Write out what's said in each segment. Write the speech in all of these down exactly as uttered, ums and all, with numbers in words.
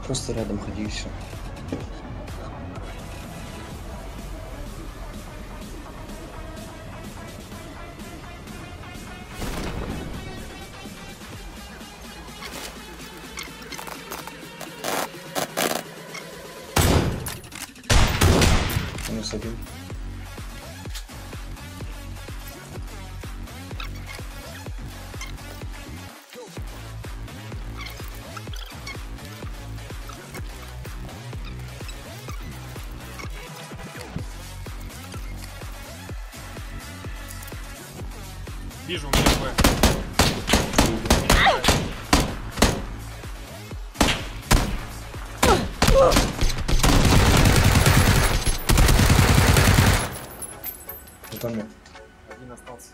Просто рядом ходи и все. Минус один. Вижу, у меня Б. Это мне. Один остался.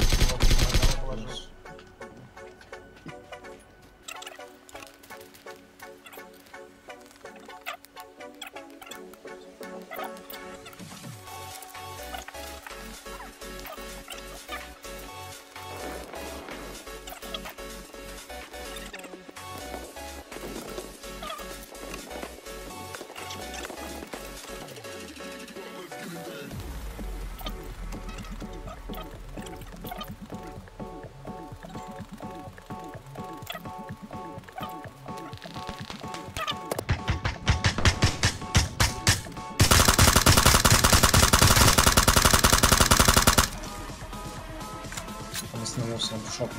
Он остановился, он пошел.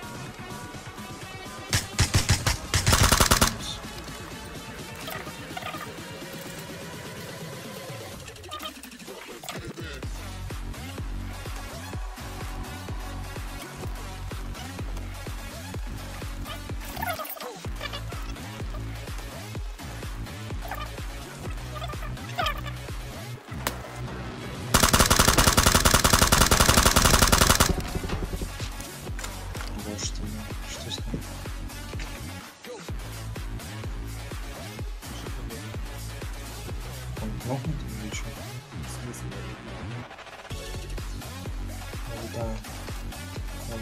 Боже ты мой, что с ним? Он кнопнут или что? В смысле? Да. Он.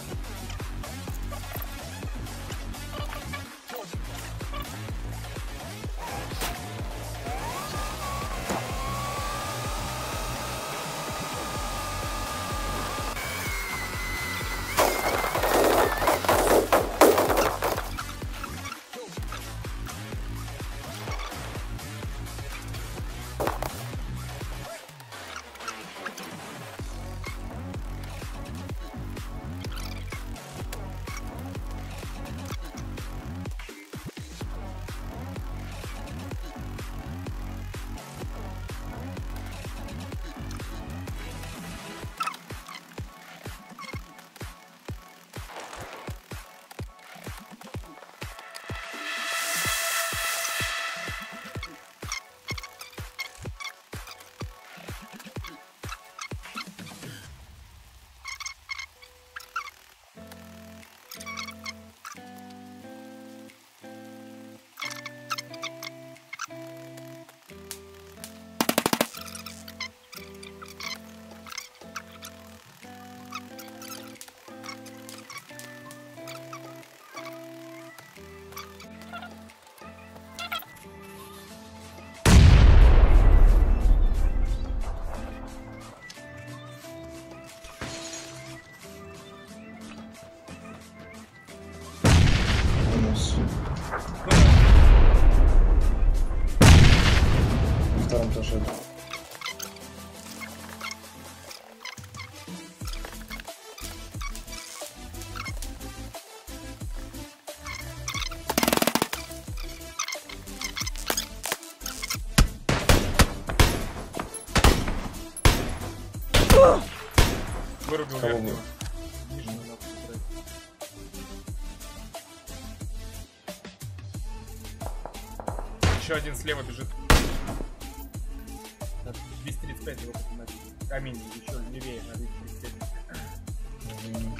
Минус. На втором тоже. Вырубил Кого верхнего. вы? Нижнего надо убрать. Еще один слева бежит. Надо двести тридцать пять его поднимать. Камень еще левее на двести тридцать пять. Мгм.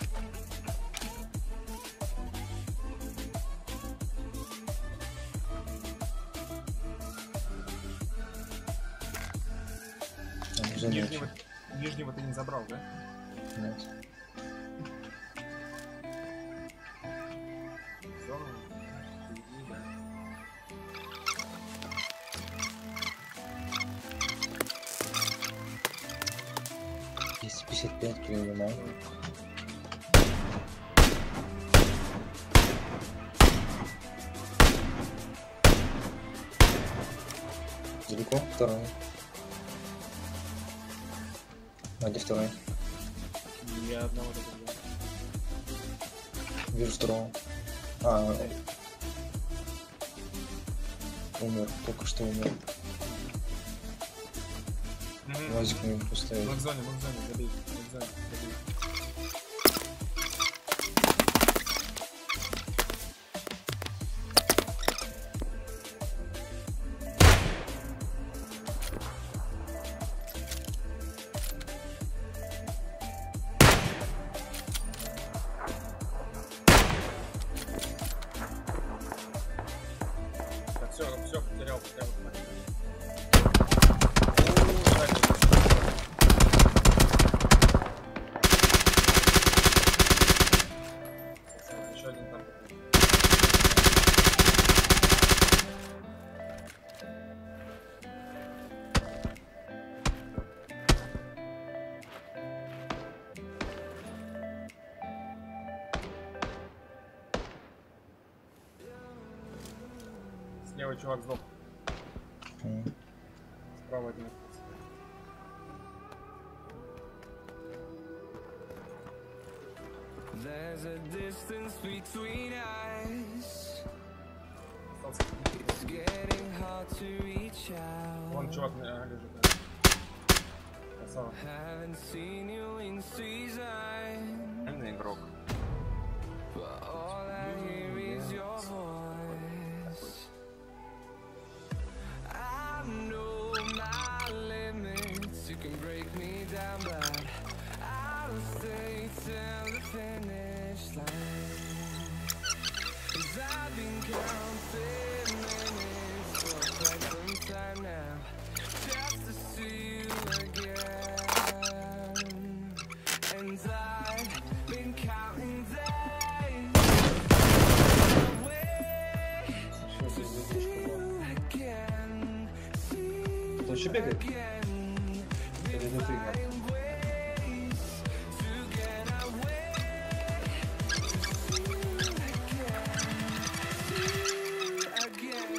Там уже Нижнего, нижнего ты не забрал, да? нет. Здорово. Иди, да. двести пятьдесят пять километров. Далеко? Второй. А где второй? Я одного добавил. Вижу второго. А, умер, только что умер. Угу. Лазик на него поставил. Мы в зоне, мы в зоне, забей, мы в зоне, забей. Все, все, потерял, потерял. Еще один там. Слева чувак сдох. Mm. Справа один. There's a distance between us. Остался. It's getting hard to reach Вон out. чувак а, лежит. Красава. Haven't seen you in season, Реальный игрок. but all I hear is your voice. I know my limits. You can break me down, but I'll stay till the finish line. 'Cause I've been counting minutes for quite some time now, just to see you again. And I've been counting days away to see you again, see Кто еще you бегает? again. Или не ты, да? Finding ways to get away, to see you again, see you again.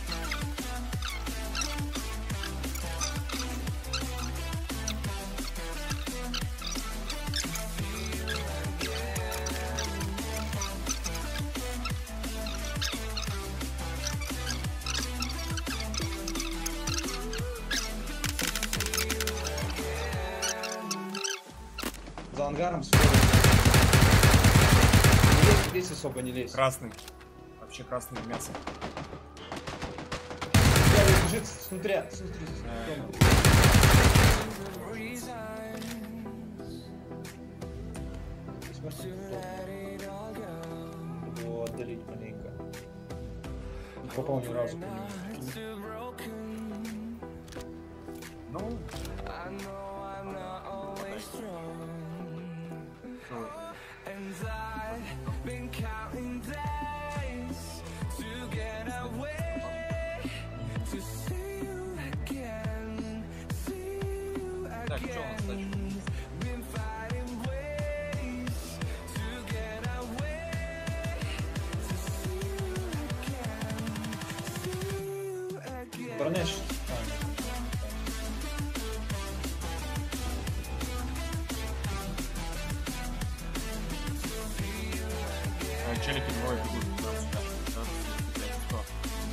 За ангаром сюда. Не лезь, не лезь особо, не лезь. Красный. Вообще красный мясо. Я лежит снутри, снутри. Его отдалить маленько. Не попал ни разу по нему. Ну, I know I'm not always strong, and I've been counting days to get away, to see you again, see you Так, что у нас дальше? again. Been fighting ways to get away, to see you again, see you again. Бронящий. а, челики двое бегут. Да, да, да, да, да.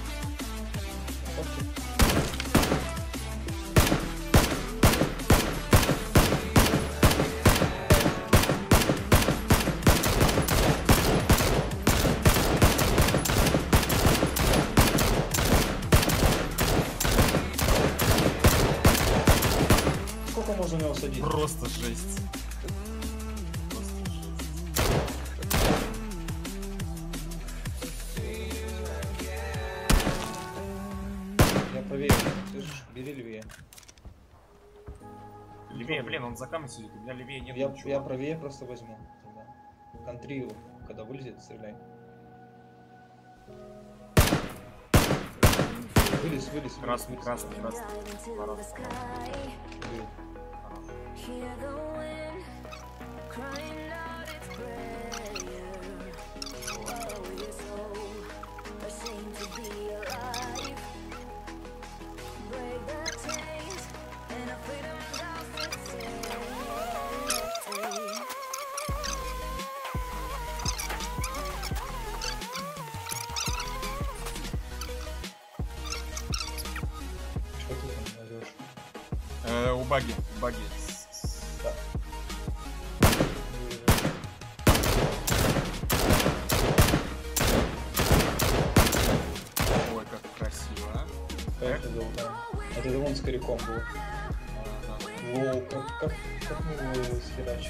Сколько можно у него садить? Просто жесть. Я правее, слышишь? Бери левее. Левее, блин, он за камнем сидит, у меня левее нет Я, ничего. я правее просто возьму. Тогда. Контри его, когда вылезет, стреляй. Вылез, вылез, вылез. Красный, красный, красный. Вылез. Hear the wind Что ты там орешь? Э, у баги, у баги. Да. Ой, как красиво, а. Как это был, да? Это он с коряком был. Ага. Воу, как, как, как мы его схерачим?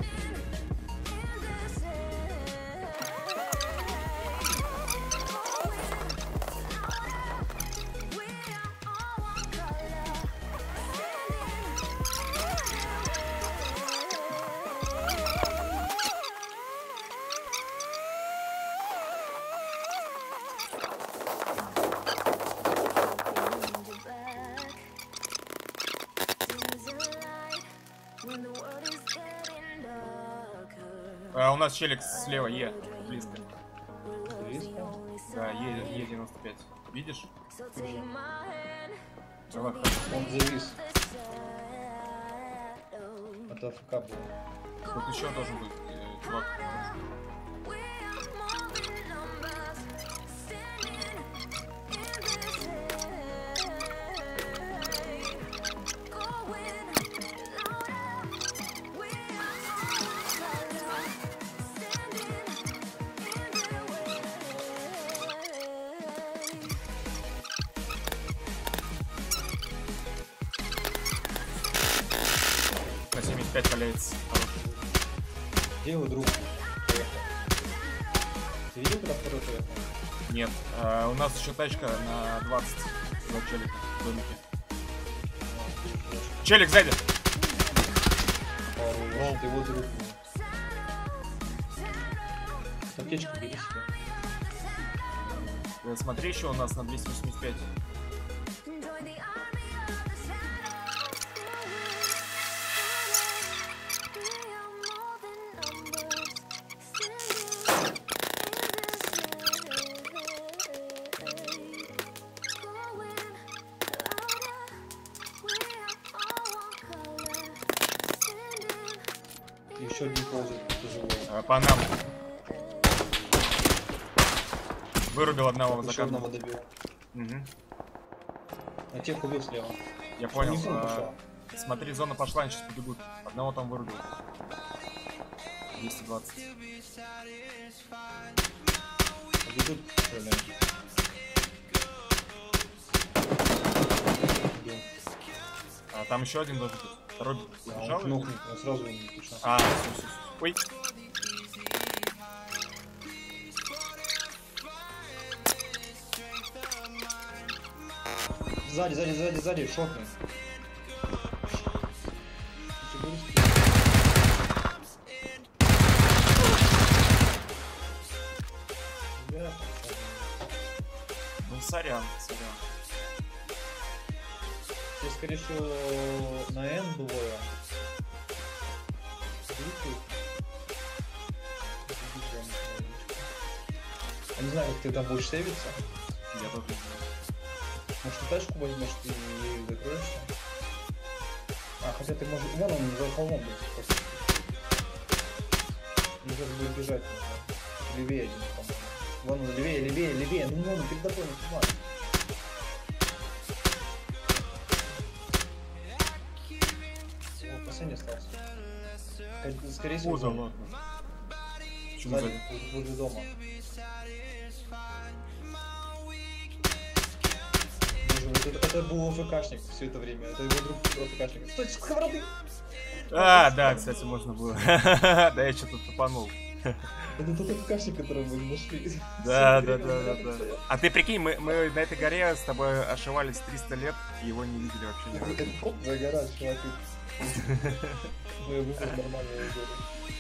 А, у нас челик слева, Е, близко. Близко? Да, Е, Е девяносто пять. Видишь? Давай, Он завис. Это АФК был. тут еще должен быть э, чувак. На семьдесят пять валяется. Хороший. Где его друг? Поехал. Ты видел, когда второй поехал? Нет, а, у нас еще тачка на двадцать за челика в домике. Челик сзади! Пару, ты его друг был. Аптечку бери себе. Э, Смотри, еще у нас на двести восемьдесят пять. Еще один ползает тяжело. А, по нам. Вырубил одного Еще закатного. одного добил. Угу. А тех убил слева. Я понял. Не зона а, пошла. Смотри, зона пошла, они сейчас побегут. Одного там вырубил. двести двадцать. Побегут, блин. А там еще один должен быть. Второй А убежал? он кнопнул, он сразу не пошел. А, все, все, все. Ой. Сзади, сзади, сзади, сзади, шотный. Ну, сорян, сорян. Я, скорее всего, на N двое. Я не знаю, как ты там будешь сейвиться. Я тоже не знаю. Может, ты тачку возьмешь и ею закроешься? А, хотя ты можешь... Вон он за холмом будет. просто. Он сейчас будет бежать. Нужно. Левее один, по-моему. Вон он, левее, левее, левее. Ну, вон он, перед тобой, не снимай. О, последний остался. Ска- Скорее всего, О, да сзади. ладно. Почему Сзади, сзади? возле- возле дома. Боже, вот это, это был ОФКшник все это время. Это его друг ОФКшник. Стой, сковороды! А, да, кстати, можно было. Да, я что-то тупанул. Это тот ОФКшник, которого мы не нашли. Да, Всё да, время да, да, рядом да. стоял. А ты прикинь, мы, мы на этой горе с тобой ошивались триста лет, и его не видели вообще ни разу. Этот коп загорает, чуваки. Мы выбрали нормальную гору.